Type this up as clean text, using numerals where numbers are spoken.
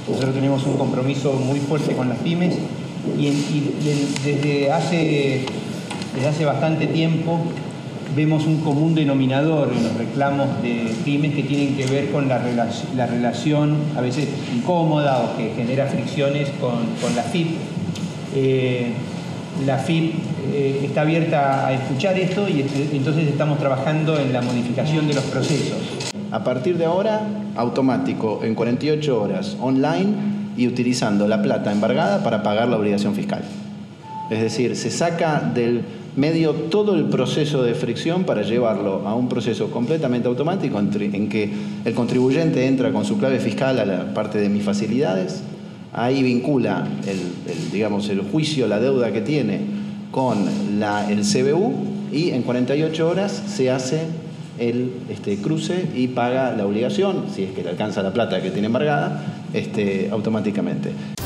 Nosotros tenemos un compromiso muy fuerte con las pymes desde hace bastante tiempo vemos un común denominador en los reclamos de pymes que tienen que ver con la relación a veces incómoda o que genera fricciones con la FIP. La FIP está abierta a escuchar esto y entonces estamos trabajando en la modificación de los procesos. A partir de ahora, automático, en 48 horas, online y utilizando la plata embargada para pagar la obligación fiscal. Es decir, se saca del medio todo el proceso de fricción para llevarlo a un proceso completamente automático en que el contribuyente entra con su clave fiscal a la parte de mis facilidades, ahí vincula el juicio, la deuda que tiene con el CBU y en 48 horas se hace el cruce y paga la obligación, si es que le alcanza la plata que tiene embargada, automáticamente.